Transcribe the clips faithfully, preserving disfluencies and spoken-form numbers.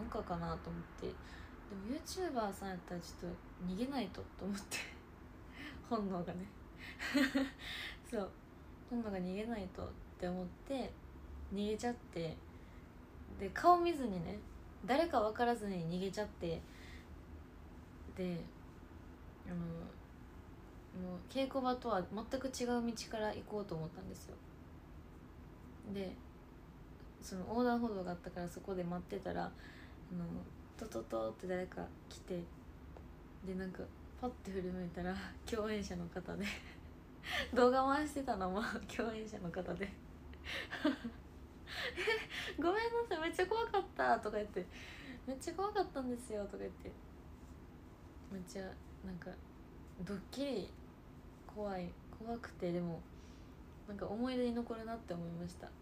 なんかかなと思って、でも YouTuber さんやったらちょっと逃げないとと思って本能がねそう本能が逃げないとって思って逃げちゃって、で顔見ずにね、誰か分からずに逃げちゃって、であのもう稽古場とは全く違う道から行こうと思ったんですよ。でその横断歩道があったからそこで待ってたら、あのトトトって誰か来て、でなんかパッて振り向いたら共演者の方で動画回してたのも共演者の方でごめんなさいめっちゃ怖かったとか言って、めっちゃ怖かったんですよとか言って、めっちゃなんかドッキリ怖い怖くて、でもなんか思い出に残るなって思いました。うん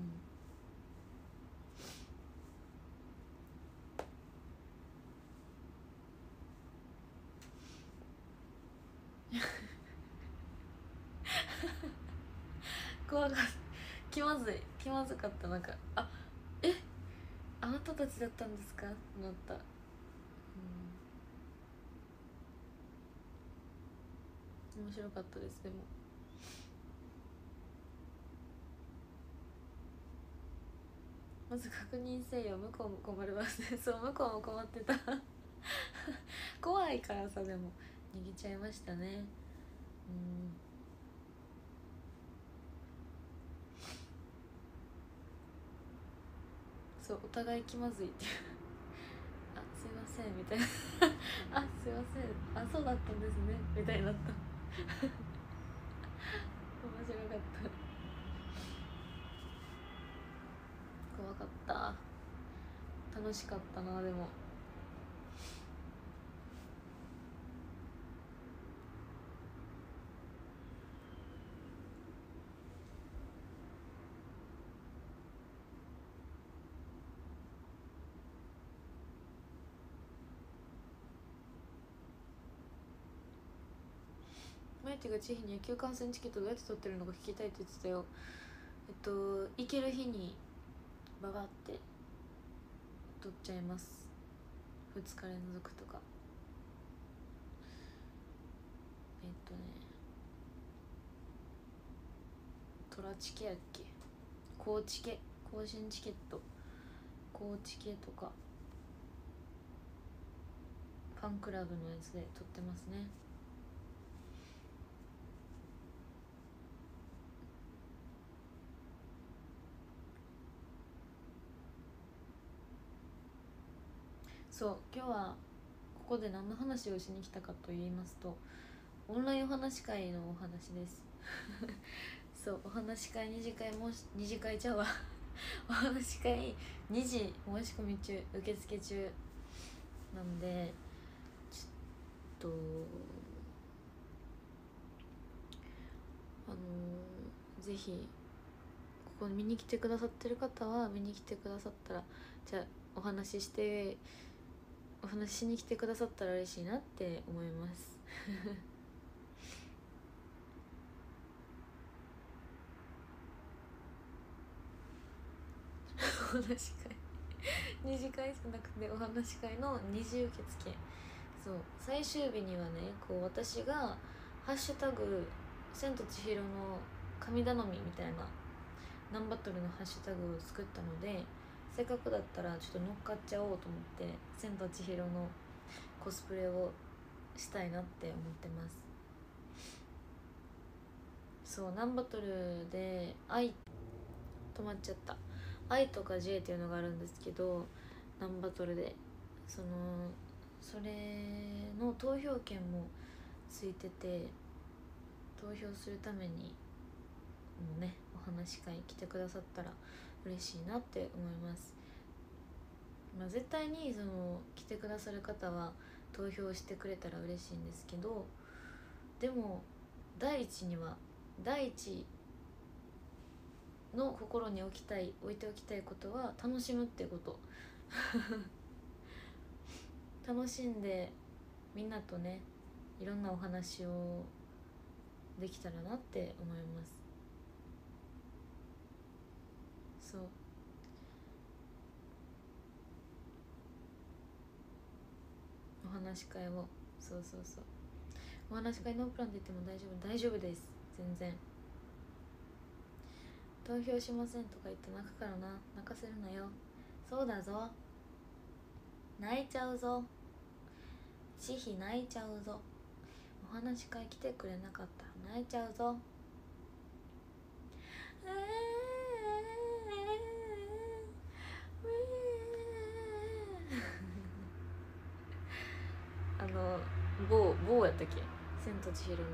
怖かった、気まずい気まずかった。なんかあえあなたたちだったんですかってなった。うん面白かったです。でもまず確認せよ、向こうも困りますねそう向こうも困ってた怖いからさ、でも逃げちゃいましたね。うんそうお互い気まずいっていうあすいませんみたいなあすいませんあそうだったんですねみたいになった面白かった怖かった。楽しかったな。でもマイティが千尋に野球観戦チケットどうやって取ってるのか聞きたいって言ってたよ。えっと行ける日にババって取っちゃいます。ふつか連続とか。えっとねトラチケやっけ、高知ケ甲子園チケット、高知ケとかファンクラブのやつで取ってますね。そう今日はここで何の話をしに来たかと言いますと、オンラインお話し会のお話ですそうお話し会二次会もし二次会ちゃうわお話し会にじ申し込み中、受付中なんで、ちょっとあのー、ぜひここに見に来てくださってる方は見に来てくださったら、じゃあお話ししてお話ししに来てくださったら嬉しいなって思いますお話し会二次会じゃなくてお話し会の二次受付。そう最終日にはね、こう私がハッシュタグ千と千尋の神頼みみたいなナンバトルのハッシュタグを作ったので、せっかくだったらちょっと乗っかっちゃおうと思って千と千尋のコスプレをしたいなって思ってます。そうナンバトルで愛止まっちゃった愛とか J っていうのがあるんですけど、ナンバトルでそのそれの投票権もついてて、投票するためにもねお話し会来てくださったら嬉しいなって思います。まあ、絶対にその来てくださる方は投票してくれたら嬉しいんですけど、でも第一には第一の心に置きたい置いておきたいことは楽しむってこと楽しんでみんなとねいろんなお話をできたらなって思います。そうお話し会を。そうそうそう、お話し会ノープランで言っても大丈夫大丈夫です、全然。投票しませんとか言って泣くからな、泣かせるなよ。そうだぞ、泣いちゃうぞ、千尋泣いちゃうぞ、お話し会来てくれなかったら泣いちゃうぞ。あの某某やったっけ、千と千尋の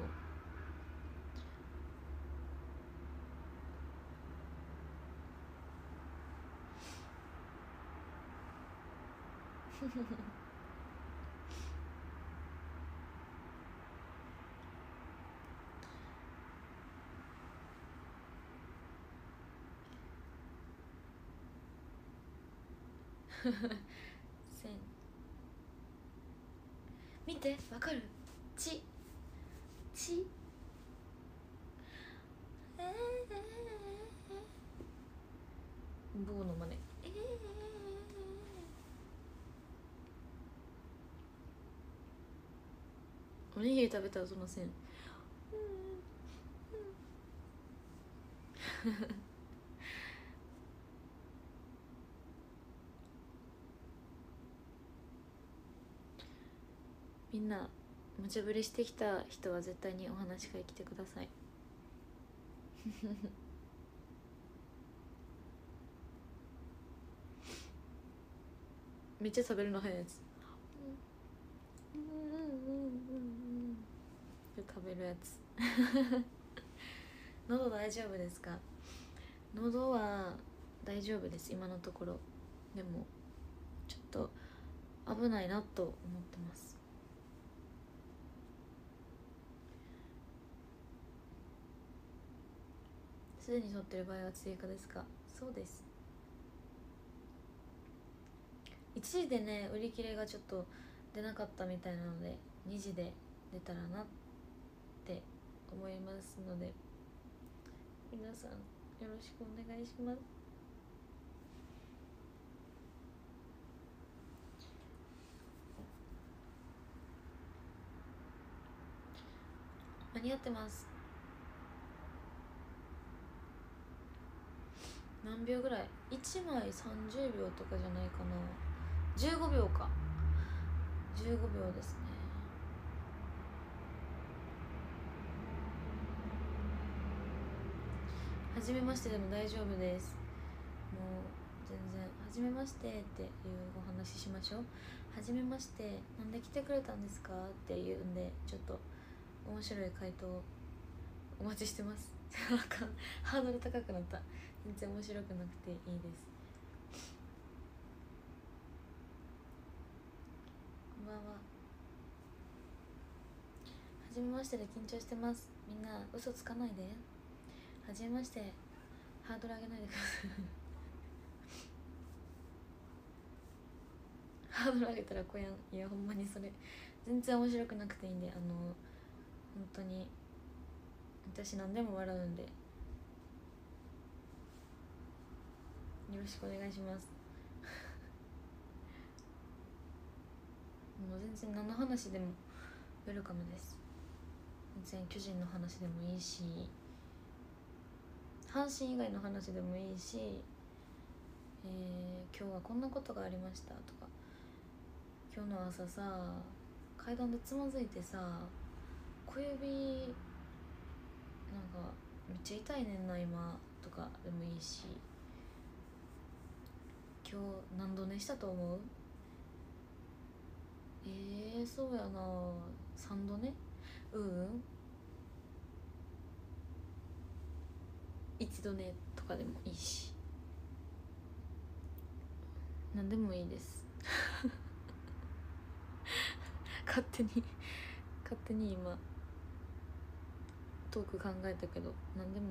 千見てわかる、ちちえー、棒の真似、えー、おにぎり食べたらその線みんな無茶ぶりしてきた人は絶対にお話し会来てくださいめっちゃ食べるの早いやつ、うんうんうんうんうん食べるやつ喉大丈夫ですか？喉は大丈夫です、今のところ。でもちょっと危ないなと思ってます。すでに取ってる場合は追加ですか？そうです。いちじでね売り切れがちょっと出なかったみたいなので、にじで出たらなって思いますので、皆さんよろしくお願いします。間に合ってます。何秒ぐらい？いちまいさんじゅうびょうとかじゃないかな。じゅうごびょうか。じゅうごびょうですね。はじめましてでも大丈夫です。もう全然はじめましてっていうお話ししましょう。はじめまして、なんで来てくれたんですかっていうんで、ちょっと面白い回答お待ちしてます。なんかハードル高くなった。全然面白くなくていいです。こんばんは。はじめましてで緊張してます。みんな嘘つかないで。はじめまして、ハードル上げないでくださいハードル上げたらこやん。いやほんまにそれ全然面白くなくていいんで、あの本当に私何でも笑うんでよろしくお願いしますもう全然何の話でもウェルカムです。全然巨人の話でもいいし、阪神以外の話でもいいし、えー、今日はこんなことがありましたとか、今日の朝さ階段でつまずいてさ小指なんかめっちゃ痛いねんな今とかでもいいし、今日何度寝したと思う？えー、そうやな、さんど寝？ううん一度寝とかでもいいし、何でもいいです勝手に勝手に今トーク考えたけど何でも。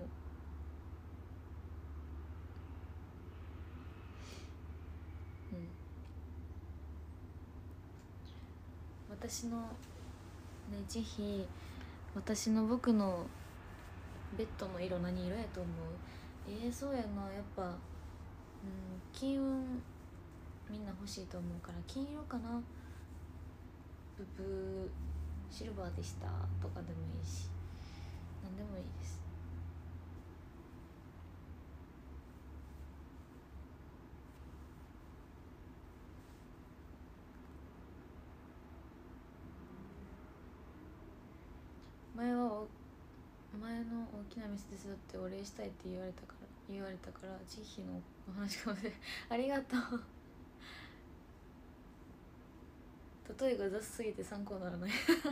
うん私のね、ぜひ私の僕のベッドの色何色やと思う？えー、そうやな、やっぱ、うん、金運みんな欲しいと思うから金色かな。 ブブーシルバーでしたとかでもいいし、何でもいいです。前は前の大きな店手伝ってお礼したいって言われたから言われたから慈悲のお話かもしれないありがとう例えが雑すぎて参考にならない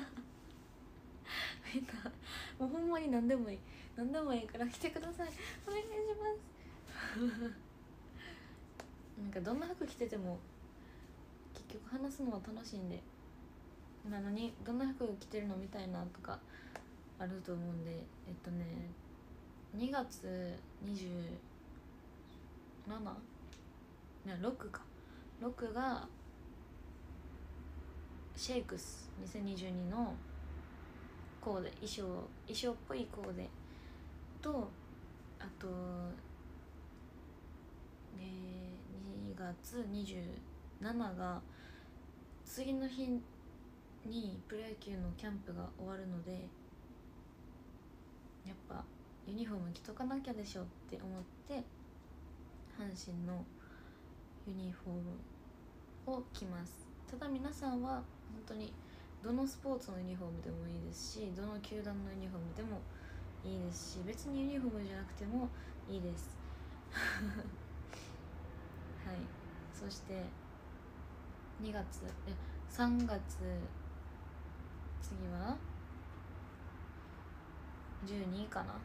みんなもうほんまに何でもいい何でもいいから来てくださいお願いしますなんかどんな服着てても結局話すのは楽しいんで、まあ、何どんな服着てるのみたいなとかあると思うんで、えっとねにがつにじゅうなな、いやろくかろくがシェイクスにせんにじゅうにのコーデ、衣装衣装っぽいコーデと、あと、えー、にがつにじゅうななが次の日にプロ野球のキャンプが終わるので、やっぱユニフォーム着とかなきゃでしょって思って阪神のユニフォームを着ます。ただ皆さんは本当にどのスポーツのユニフォームでもいいですし、どの球団のユニフォームでもいいですし、別にユニフォームじゃなくてもいいですはい。そしてにがつえさんがつ、次はじゅうにかな、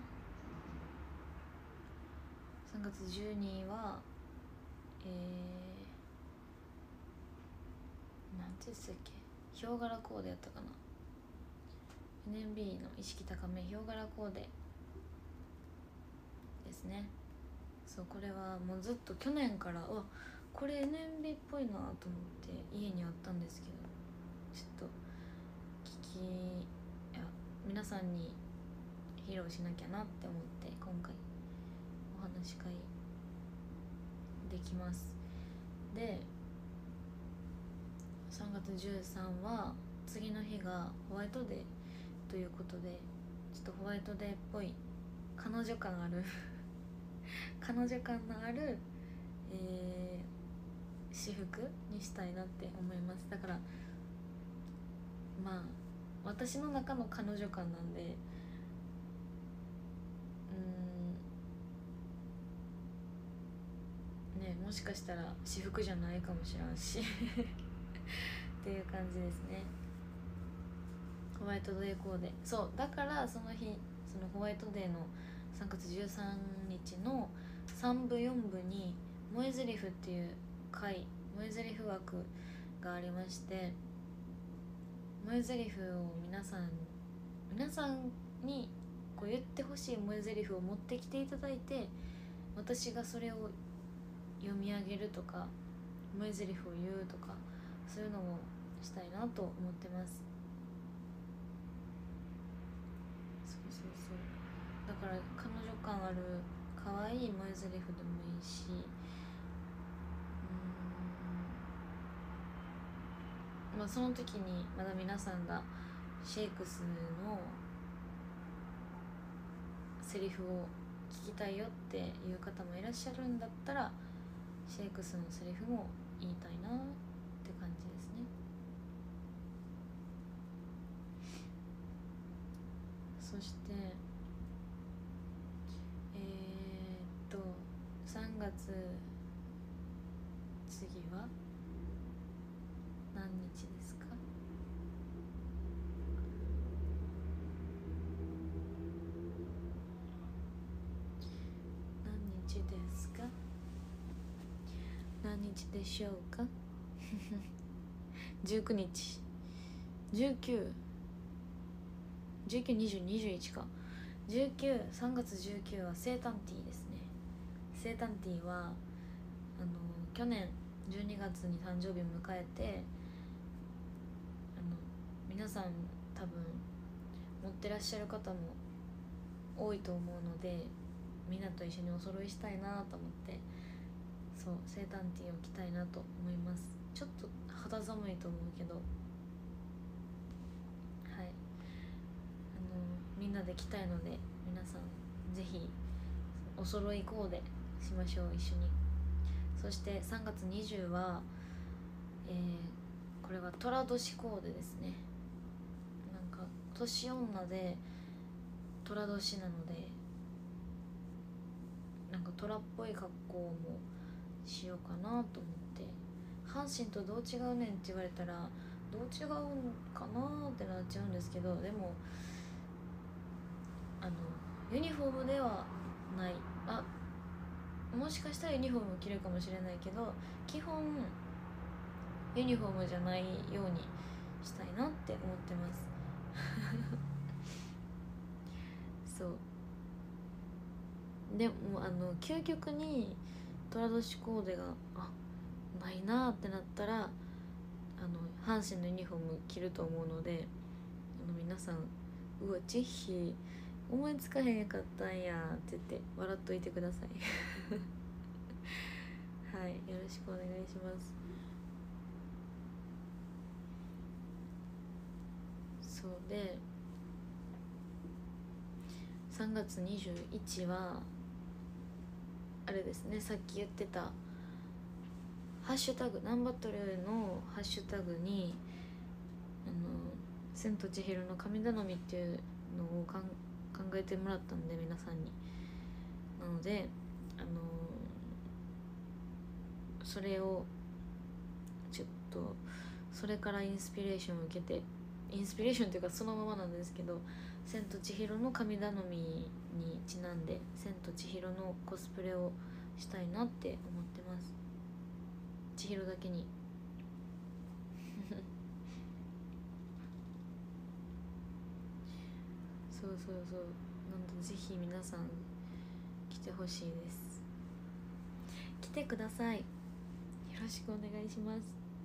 さんがつじゅうにはえー、なんて言ってたっけ、ヒョウ柄コーデやったかな、 エヌエムビー の意識高めヒョウ柄コーデですね。そう、これはもうずっと去年からうわこれ エヌエムビー っぽいなと思って家にあったんですけど、ちょっと聞きいや皆さんに披露しなきゃなって思って今回お話し会できます。でさんがつじゅうさんは次の日がホワイトデーということで、ちょっとホワイトデーっぽい彼女感ある彼女感のある、えー、私服にしたいなって思います。だからまあ私の中の彼女感なんで、うーんね、もしかしたら私服じゃないかもしれんしっていう感じですね。ホワイトデーコーデ、そうだからその日そのホワイトデーのさんがつじゅうさんにちのさんぶよんぶに萌え台詞っていう回萌え台詞枠がありまして、萌え台詞を皆さん皆さんにこう言ってほしい萌え台詞を持ってきていただいて、私がそれを読み上げるとか萌え台詞を言うとかそういうのをしたいなと思ってます。そうそうそう、だから彼女感ある可愛い萌え台詞でもいいし、うーんまあその時にまだ皆さんがシェイクスのセリフを聞きたいよっていう方もいらっしゃるんだったら、シェイクスのセリフも言いたいなって感じですね。そしてえー、っとさんがつ次は何日ですか？何日ですか？何日でしょうかじゅうくにち、じゅうく、じゅうく、にじゅう、にじゅういちか、じゅうく、さんがつじゅうくは生誕ティーですね。生誕ティーはあの去年じゅうにがつに誕生日を迎えて、あの皆さん多分持ってらっしゃる方も多いと思うので、みんなと一緒にお揃いしたいなと思って、そう生誕ティーを着たいなと思います。ちょっと肌寒いと思うけどみんなで来たいので、皆さんぜひお揃いコーデしましょう、一緒に。そしてさんがつにじゅうは、えー、これは寅年コーデですね。なんか年女で寅年なので、なんか虎っぽい格好もしようかなと思って。阪神とどう違うねんって言われたらどう違うんかなってなっちゃうんですけど、でもあのユニフォームではない、あ、もしかしたらユニフォーム着るかもしれないけど、基本ユニフォームじゃないようにしたいなって思ってますそうでも、あの究極に寅年コーデがあないなってなったら、あの阪神のユニフォーム着ると思うので、あの皆さん、うわチッヒ思いつかへんかったんやって言って笑っといてくださいはい、よろしくお願いします。そうで、さんがつにじゅういちはあれですね、さっき言ってたハッシュタグ、ナンバトルのハッシュタグにあの千と千尋の神頼みっていうのをかん考えてもらったんで、皆さんに。なのであのそれをちょっと、それからインスピレーションを受けて、インスピレーションというかそのままなんですけど、千と千尋の神頼みにちなんで千と千尋のコスプレをしたいなって思ってます。千尋だけにそうそうそう、なんでぜひ皆さん来てほしいです。来てください、よろしくお願いします。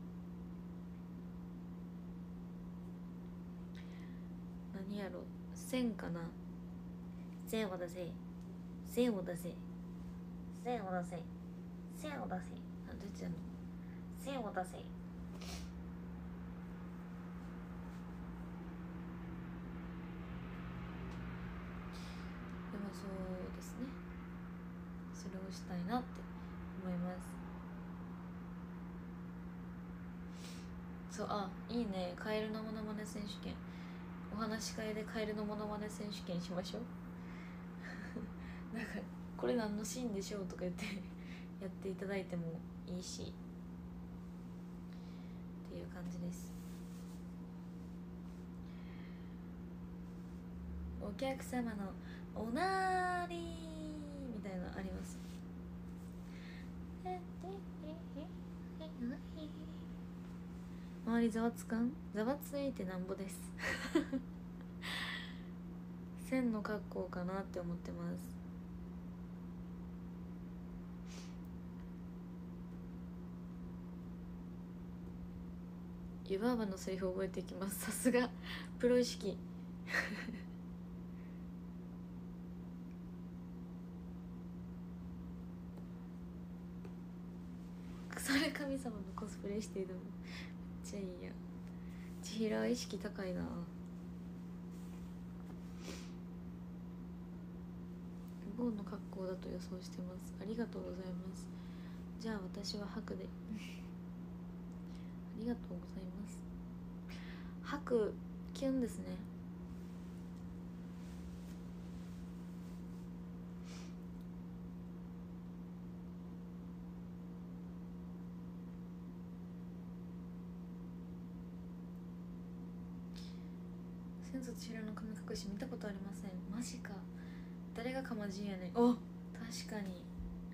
何やろ、線かな、線を出せ、線を出せ、線を出せ、線を出せ、あ、どっちやの、線を出せ。でもそうですね、それをしたいなって思います。そう、あ、いいね、カエルのモノマネ選手権、お話し会でカエルのモノマネ選手権しましょうなんかこれ何のシーンでしょうとか言ってやっていただいてもいいしっていう感じです。お客様のおなーりーみたいなのあります。周りざわつかん、ざわついてなんぼです線の格好かなって思ってます。湯婆婆のセリフ覚えていきます。さすがプロ意識それ神様のコスプレしているのめっちゃいいや。千尋は意識高いな。ボンの格好だと予想してます。ありがとうございます。じゃあ私は白でありがとうございます。白キュンですね。千と千尋の神隠し見たことありません。マジか、誰がかまじいやねん。お、確かに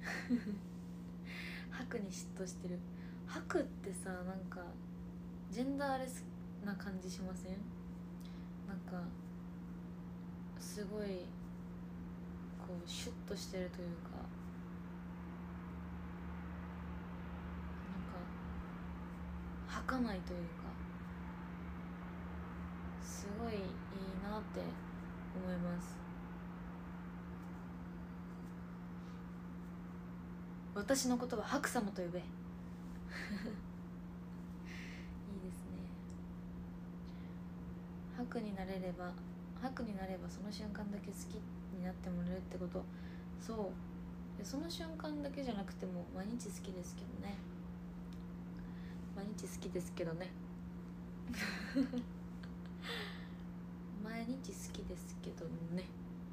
白に嫉妬してる。白ってさ、なんかジェンダーレスな感じしません？なんかすごいこうシュッとしてるというか、なんか儚いというか、すごいいいなって思います。私のことは白様と呼べいいですね。白になれれば白になればその瞬間だけ好きになってもらえるってこと。そうでその瞬間だけじゃなくても毎日好きですけどね。毎日好きですけどね毎日好きですけどね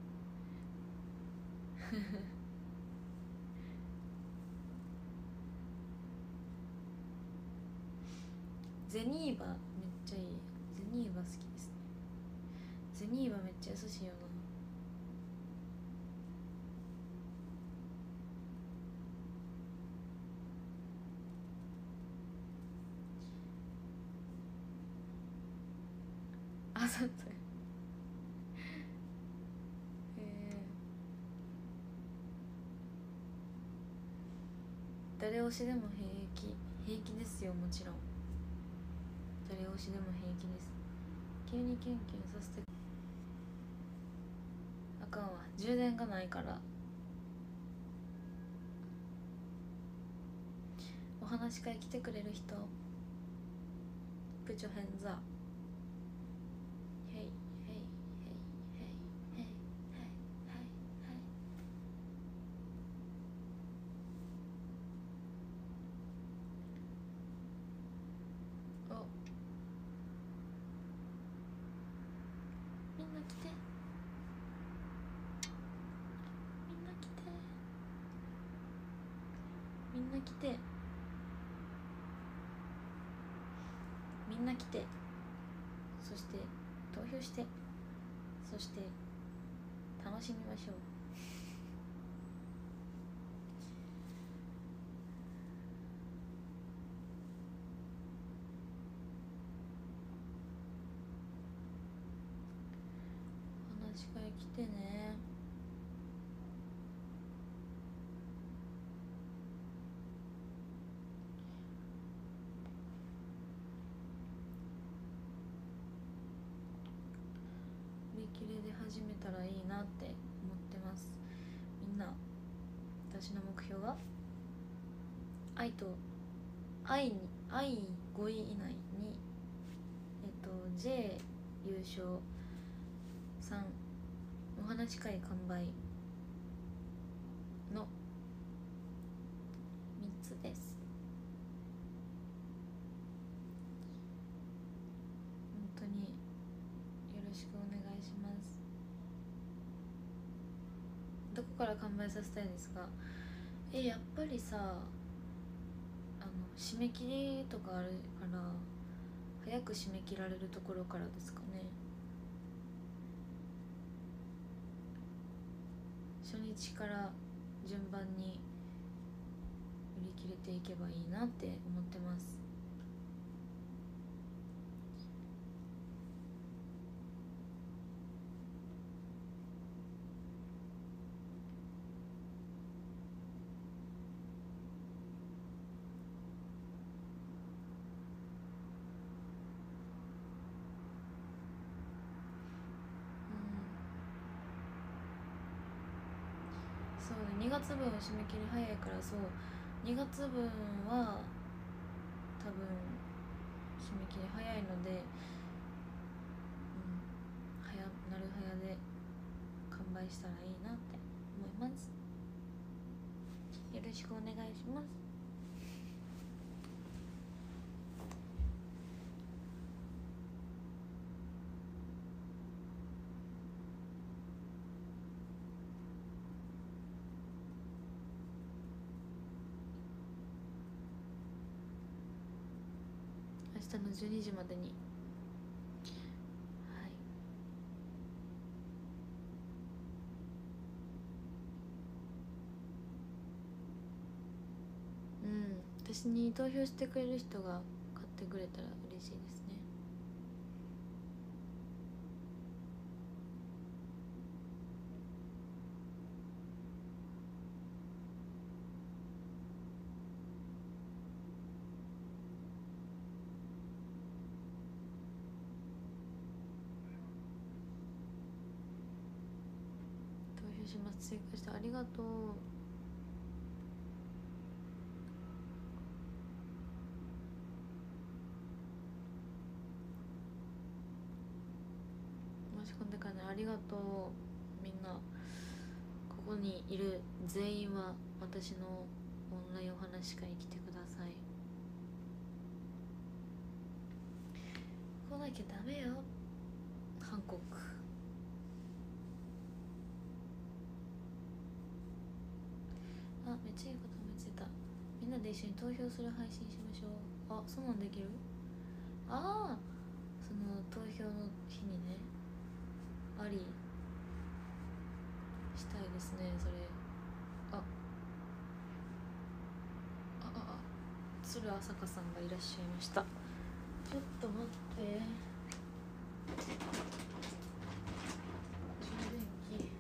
ゼニーバめっちゃいい。ゼニーバ好きですね。ゼニーバめっちゃ優しいよな。あざといえー、誰推しでも平気平気ですよ。もちろん誰推しでも平気です。急にキュンキュンさせてあかんわ、充電がないから。お話し会来てくれる人プチョヘンザヘイヘイヘイヘイヘイヘイヘイヘイ。おみんな来てみんな来てみんな来てみんな来て、そして投票して、そして楽しみましょう。お話し会来てね。見切れで始めたらいいなって思ってます。みんな私の目標は愛と愛に愛ごい以内にえっと J 優勝、さんお話し会完売のみっつです。本当によろしくお願いします。どこから完売させたいですか？えやっぱりさ、あの締め切りとかあるから早く締め切られるところからですかね。初日から順番に売り切れていけばいいなって思ってます。そうね、にがつぶん締め切り早いから、そうにがつぶんは多分締め切り早いので、うん、早なる早で完売したらいいなって思います。よろしくお願いします。明日のじゅうにじまでに、はい、うん、私に投票してくれる人が買ってくれたら嬉しいですね。投票します。追加してありがとう。明申し込んでからね。ありがとうみんな。ここにいる全員は私のオンラインお話会に来てください。来なきゃダメよ韓国。あ、めっちゃいいこと思いついた。みんなで一緒に投票する配信しましょう。あ、そんなんできる？ああ、その投票の日にね、ありしたいですね。それああああ鶴朝香さんがいらっしゃいました。ちょっと待って、充電器。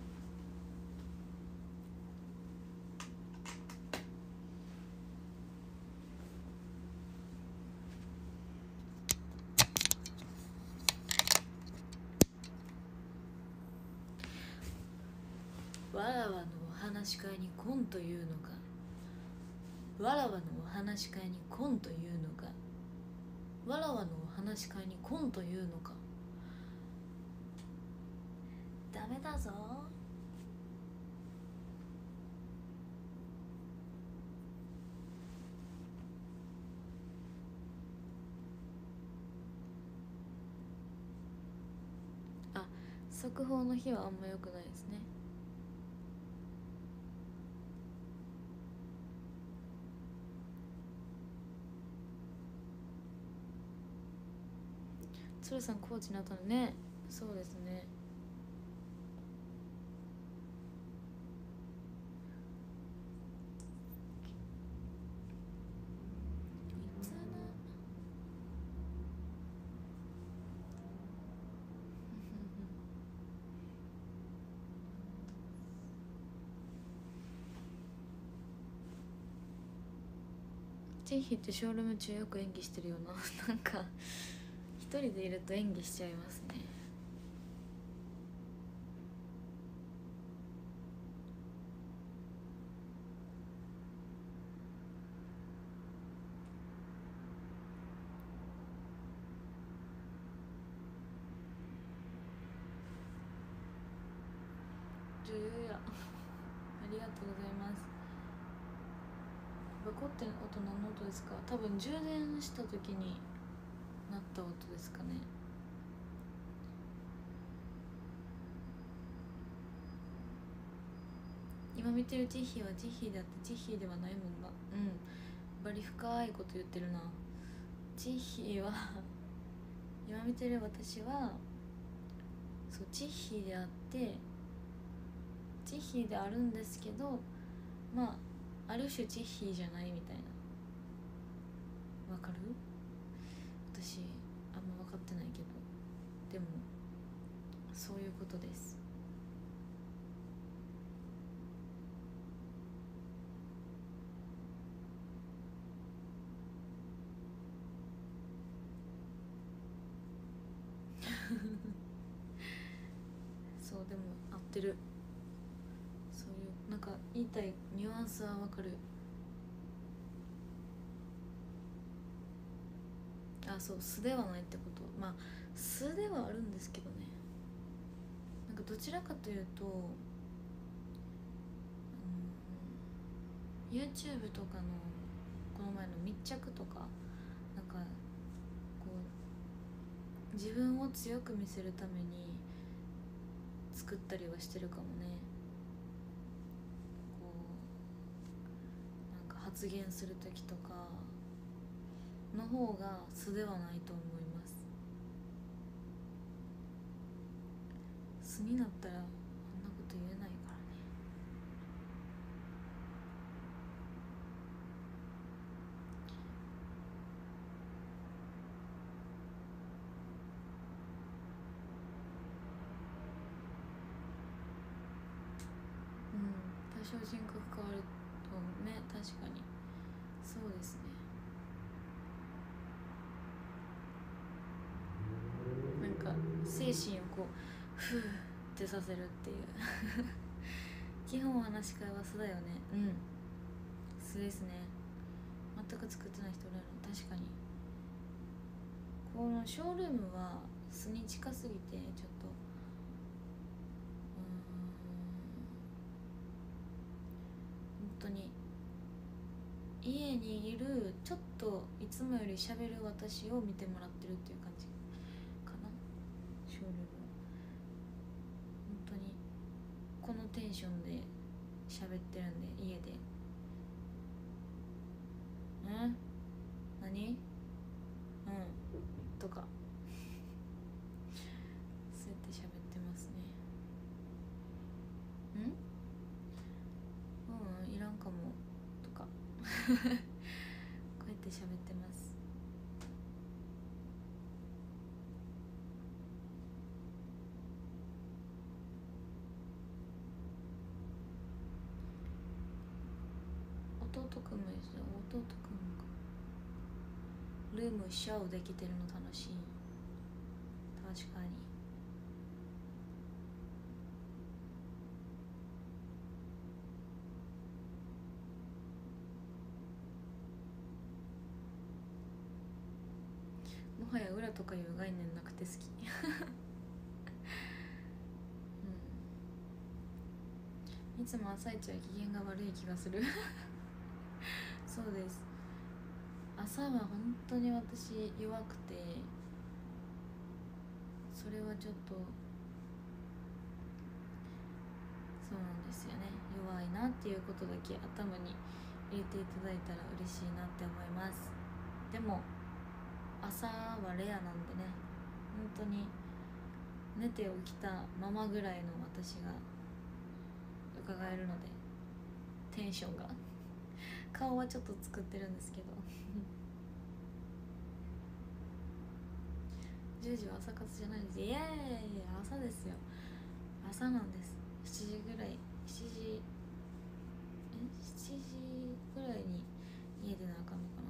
わらわのお話し会に来んというのか。わらわのお話し会に来んというのか。わらわのお話し会に来んというのか。ダメだぞ。あ、速報の日はあんま良くないですね。鶴さんコーチになったのね。そうですね。チェヒってショールーム中よく演技してるよな。なんか一人でいると演技しちゃいますね。女優や。ありがとうございます。バコって音何の音ですか？多分充電した時になった音ですかね。今見てるジッヒーはジッヒーであってジッヒーではないもんな。うん、バリ深いこと言ってるな。ジッヒーは今見てる私はそうジッヒーであってジッヒーであるんですけど、まあある種ジッヒーじゃないみたいな。わかる？私あんま分かってないけど、でもそういうことです。そうでも合ってる。そういうなんか言いたいニュアンスはわかる。あ、そう素ではないってこと。まあ素ではあるんですけどね。なんかどちらかというと、うん、YouTube とかのこの前の密着とかなんかこう自分を強く見せるために作ったりはしてるかもね。こうなんか発言する時とかの方が素ではないと思います。素になったらあんなこと言えないからね。うん、多少人格変わるとね、確かにそうですね。なんか精神をこうふーってさせるっていう基本話し会は素だよね。うん、素ですね。全く作ってない人おられるの。確かにこのショールームは巣に近すぎてちょっとうーん本当に家にいるちょっといつもより喋る私を見てもらってるっていう感じかな。ショールーム本当にこのテンションで喋ってるんで家でん何うんとかそうやって喋ってますね。んうんいらんかもとかこうやって喋ってます。弟くんも一緒。弟くんもルームシャオできてるの楽しい。確かにもはや裏とかいう概念なくて好きうん、いつも朝一は機嫌が悪い気がするそうです。朝は本当に私弱くて、それはちょっとそうなんですよね。弱いなっていうことだけ頭に入れていただいたら嬉しいなって思います。でも朝はレアなんでね、本当に寝て起きたままぐらいの私が伺えるので、テンションが顔はちょっと作ってるんですけどじゅうじは朝活じゃないです。いやいやいや朝ですよ。朝なんです。しちじぐらい、しちじえしちじぐらいに家出なあかんのかな。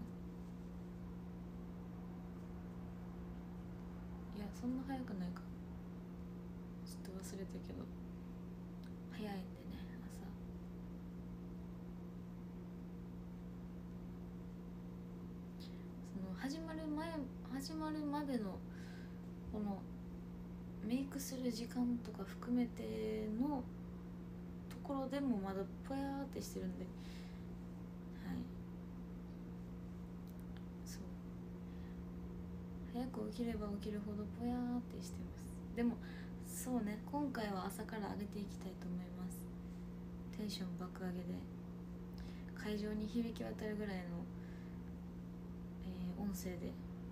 いやそんな早くないか、ちょっと忘れたけど早いんでね朝。その始まる前始まるまでのこのメイクする時間とか含めてのところでもまだぽやーってしてるんで、はい、そう早く起きれば起きるほどぽやーってしてます。でもそうね、今回は朝から上げていきたいと思います。テンション爆上げで会場に響き渡るぐらいの、えー音声で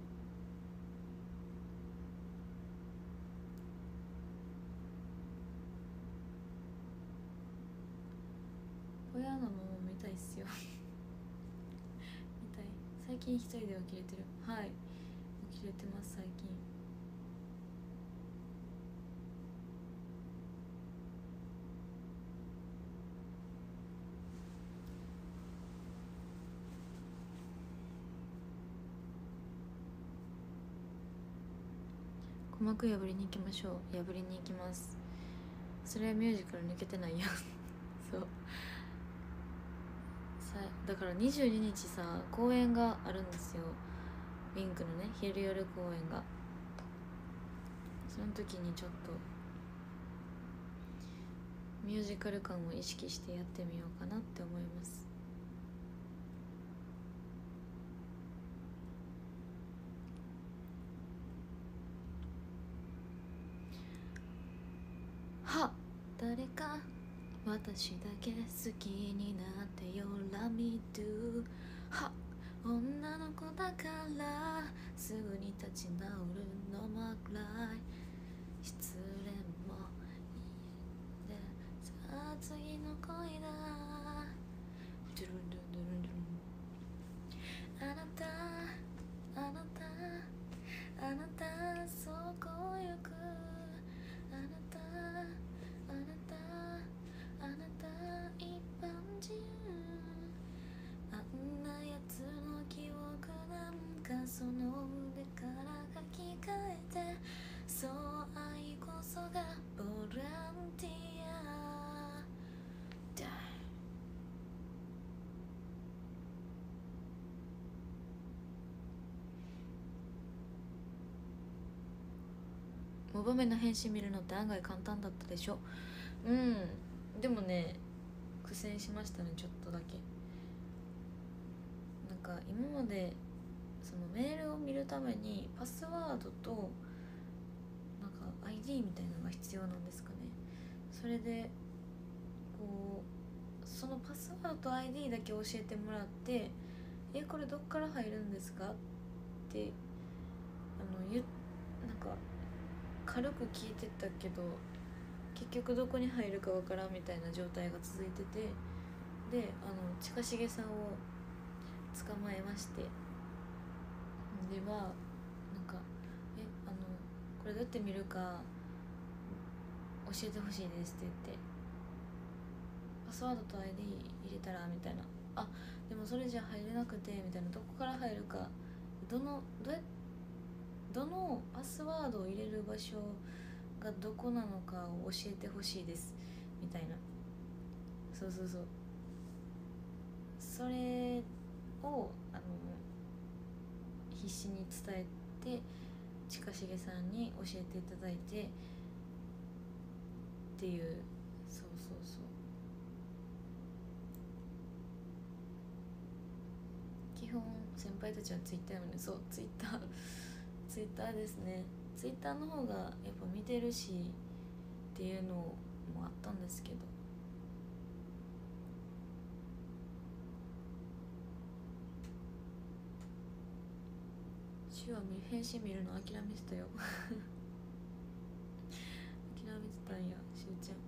親なのも見たいっすよ見たい。最近一人で起きれてる。はい起きれてます最近。鼓膜破りに行きましょう。破りに行きます。それはミュージカル抜けてないやんそうさだからにじゅうににちさ公演があるんですよ。ウィンクのね昼夜公演が。その時にちょっとミュージカル感を意識してやってみようかなって思います。は誰か私だけ好きになってよ Love me do は女の子だからすぐに立ち直るのもくらい失恋もいいでさあ次の恋だドゥルンドゥンドゥルンドゥルン。あなたあなたあなたそこ行く。あなたあなたあなた一般人。あんなやつの記憶なんかその腕から書き換えて、そう愛こそがボランティアだ。 モバメの返信見るのって案外簡単だったでしょ。うんでもね苦戦しましたね、ちょっとだけ。なんか今までそのメールを見るためにパスワードとなんか アイディー みたいなのが必要なんですかね。それでこうそのパスワードと アイディー だけ教えてもらって、えこれどっから入るんですかってあのゆなんか軽く聞いてたけど結局どこに入るかわからんみたいな状態が続いてて、であの近重さんを捕まえまして、ではなんかえあのこれどうやって見るか教えてほしいですって言って、パスワードと アイディー 入れたらみたいな、あでもそれじゃ入れなくてみたいな、どこから入るか、どのどうやどのパスワードを入れる場所がどこなのかを教えてほしいですみたいな、そうそうそう、それをあの必死に伝えて近重さんに教えていただいてっていう、そうそうそう、基本先輩たちはツイッターよね。そうツイッターツイッターですね。ツイッターの方がやっぱ見てるしっていうのもあったんですけど、手話見返信見るの諦めてたよ諦めてたんやしゅうちゃん。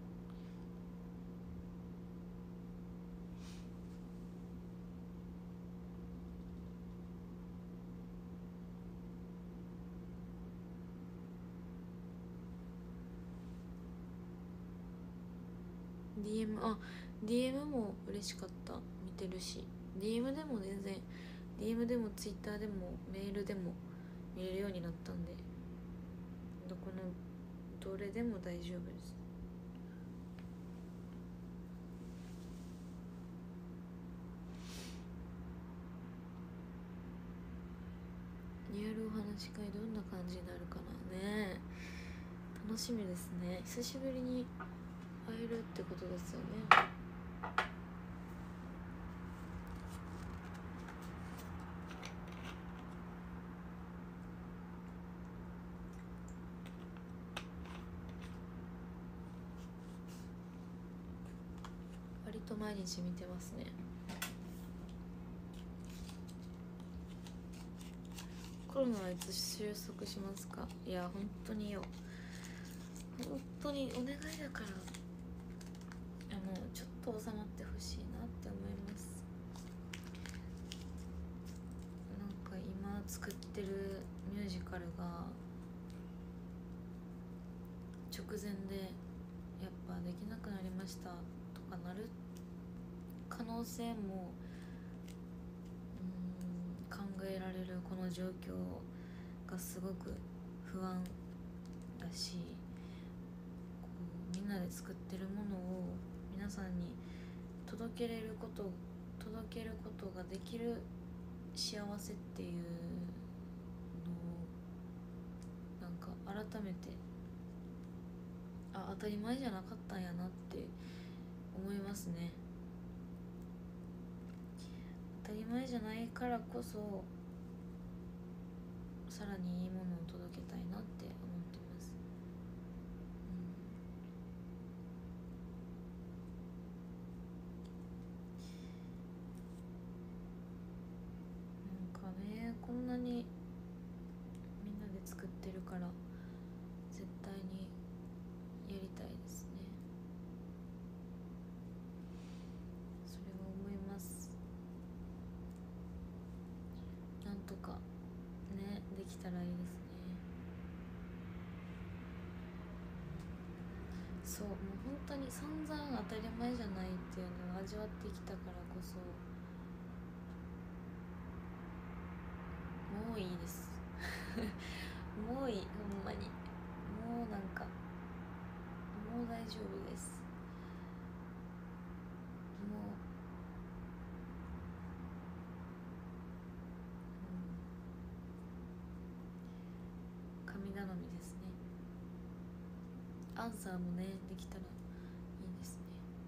ディーエム あ ディーエム も嬉しかった、見てるし、 ディーエム でも全然 ディーエム でも Twitter でもメールでも見れるようになったんで、どこのどれでも大丈夫です。リアルお話し会どんな感じになるかなね、楽しみですね。久しぶりに会えるってことですよね。割と毎日見てますね。コロナはいつ収束しますか。いや本当によ、本当にお願いだから、あのちょっと収まってほしいなって思います。なんか今作ってるミュージカルが直前でやっぱできなくなりましたとかなる可能性もうーん考えられるこの状況がすごく不安だし、こうみんなで作ってるものを皆さんに届けれること届けることができる幸せっていうのをなんか改めて、あ当たり前じゃなかったんやなって思いますね。当たり前じゃないからこそさらにいいものを届けたいなって思ってます。うん、なんかねこんなにみんなで作ってるから絶対にやりたいですね。それは思います。なんとかねできたらいいですね。そうもう本当に散々当たり前じゃないっていうのを味わってきたからこそもういいですもういい、ほんまにもうなんかもう大丈夫です。もう、うん、神頼みですね。 アンサーもねできたらいいですね。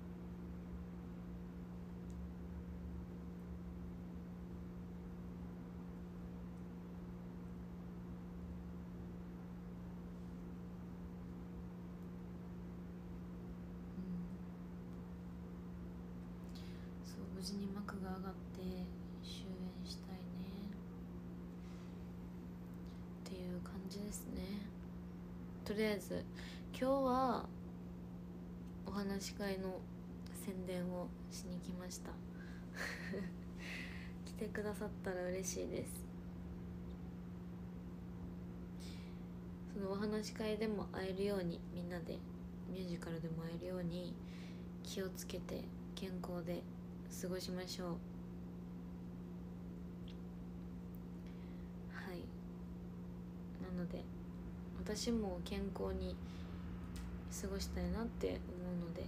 うん、そう無事に幕が上がって終演したいねっていう感じですね。とりあえず今日はお話し会の宣伝をしに来ました来てくださったら嬉しいです。そのお話し会でも会えるように、みんなでミュージカルでも会えるように気をつけて健康で過ごしましょう。はい、なので私も健康に過ごしたいなって思うので、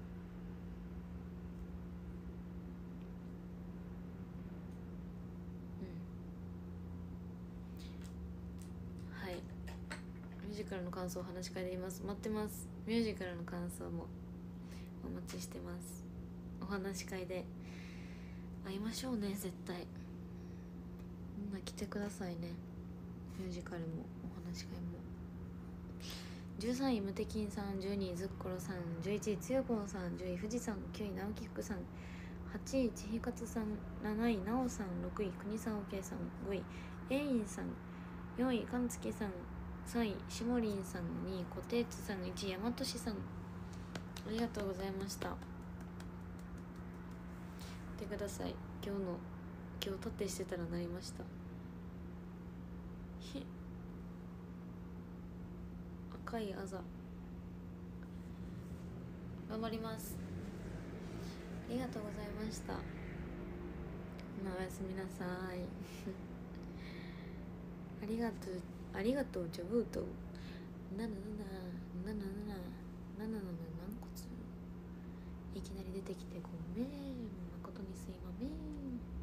うん、はい、ミュージカルの感想を話し会で言います。待ってます。ミュージカルの感想もお待ちしてます。お話し会で会いましょうね、絶対。みんな来てくださいね。ミュージカルもお話し会も。じゅうさんいムテキンさん、じゅうにいズッコロさん、じゅういちいつよぽんさん、じゅうい富士山、きゅうい直樹福さん、はちいちひかつさん、なないなおさん、ろくい国さんおけいさん、ごいえいんさん、よんいかんつきさん、さんいしもりんさん、にいこてつさん、いちいやまとしさん、ありがとうございました。見てください。今日の今日立ってしてたらなりました。ひ赤いあざ、頑張ります。ありがとうございました。おやすみなさいありがとうありがとうジョブートなななななななななななな軟骨いきなり出てきてごめん、誠にすいまめん。